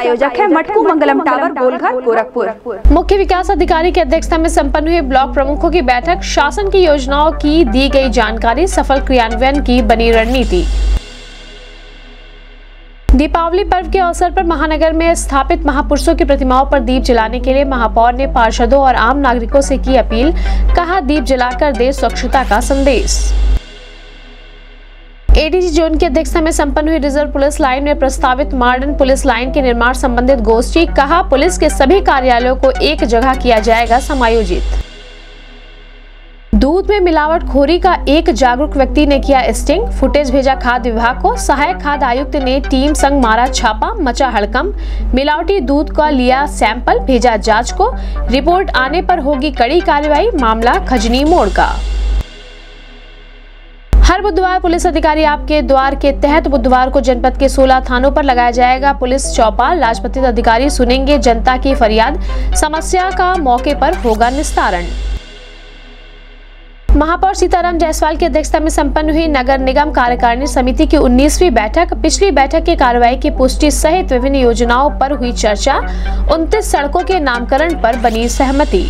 आयोजक है मटकू मंगलम टावर, गोलघर, गोरखपुर। मुख्य विकास अधिकारी की अध्यक्षता में संपन्न हुई ब्लॉक प्रमुखों की बैठक। शासन की योजनाओं की दी गई जानकारी, सफल क्रियान्वयन की बनी रणनीति। दीपावली पर्व के अवसर पर महानगर में स्थापित महापुरुषों की प्रतिमाओं पर दीप जलाने के लिए महापौर ने पार्षदों और आम नागरिकों से की अपील। कहा, दीप जलाकर दे स्वच्छता का संदेश। एडीजी जोन की अध्यक्षता में संपन्न हुई रिजर्व पुलिस लाइन में प्रस्तावित मॉडर्न पुलिस लाइन के निर्माण संबंधित गोष्ठी। कहा, पुलिस के सभी कार्यालयों को एक जगह किया जाएगा समायोजित। दूध में मिलावटखोरी का एक जागरूक व्यक्ति ने किया स्टिंग। फुटेज भेजा खाद्य विभाग को। सहायक खाद्य आयुक्त ने टीम संग मारा छापा, मचा हड़कंप। मिलावटी दूध का लिया सैंपल, भेजा जांच को। रिपोर्ट आने पर होगी कड़ी कार्रवाई। मामला खजनी मोड़ का। हर बुधवार पुलिस अधिकारी आपके द्वार के तहत बुधवार को जनपद के 16 थानों पर लगाया जाएगा पुलिस चौपाल। लाजपतित अधिकारी सुनेंगे जनता की फरियाद, समस्या का मौके पर होगा निस्तारण। महापौर सीताराम जायसवाल की अध्यक्षता में संपन्न हुई नगर निगम कार्यकारिणी समिति की 19वीं बैठक। पिछली बैठक की कार्रवाई की पुष्टि सहित विभिन्न योजनाओं पर हुई चर्चा। 29 सड़कों के नामकरण पर बनी सहमति।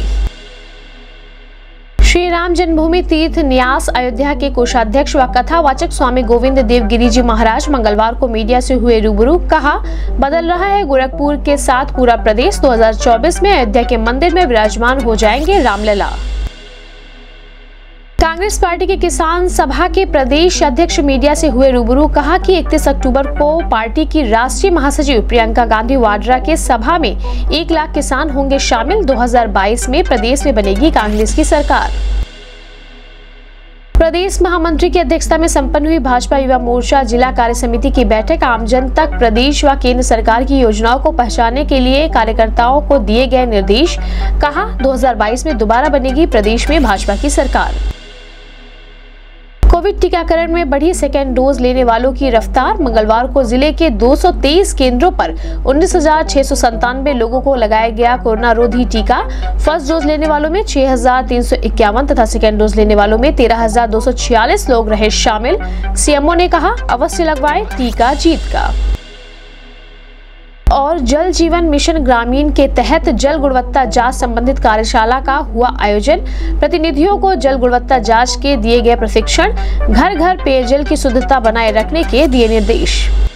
श्री राम जन्मभूमि तीर्थ न्यास अयोध्या के कोषाध्यक्ष व कथावाचक स्वामी गोविंद देव गिरी जी महाराज मंगलवार को मीडिया से हुए रूबरू। कहा, बदल रहा है गोरखपुर के साथ पूरा प्रदेश। 2024 में अयोध्या के मंदिर में विराजमान हो जाएंगे रामलला। कांग्रेस पार्टी के किसान सभा के प्रदेश अध्यक्ष मीडिया से हुए रूबरू। कहा कि 31 अक्टूबर को पार्टी की राष्ट्रीय महासचिव प्रियंका गांधी वाड्रा के सभा में 1 लाख किसान होंगे शामिल। 2022 में प्रदेश में बनेगी कांग्रेस की सरकार। प्रदेश महामंत्री की अध्यक्षता में संपन्न हुई भाजपा युवा मोर्चा जिला कार्य समिति की बैठक। आमजन तक प्रदेश व केंद्र सरकार की योजनाओं को पहुंचाने के लिए कार्यकर्ताओं को दिए गए निर्देश। कहा, 2022 में दोबारा बनेगी प्रदेश में भाजपा की सरकार। कोविड टीकाकरण में बढ़ी सेकेंड डोज लेने वालों की रफ्तार। मंगलवार को जिले के 223 केंद्रों पर 19,697 लोगों को लगाया गया कोरोना रोधी टीका। फर्स्ट डोज लेने वालों में 6,351 तथा सेकेंड डोज लेने वालों में 13,246 लोग रहे शामिल। सीएमओ ने कहा, अवश्य लगवाएं, टीका जीत का। और जल जीवन मिशन ग्रामीण के तहत जल गुणवत्ता जांच संबंधित कार्यशाला का हुआ आयोजन। प्रतिनिधियों को जल गुणवत्ता जांच के दिए गए प्रशिक्षण। घर घर पेयजल की शुद्धता बनाए रखने के दिए निर्देश।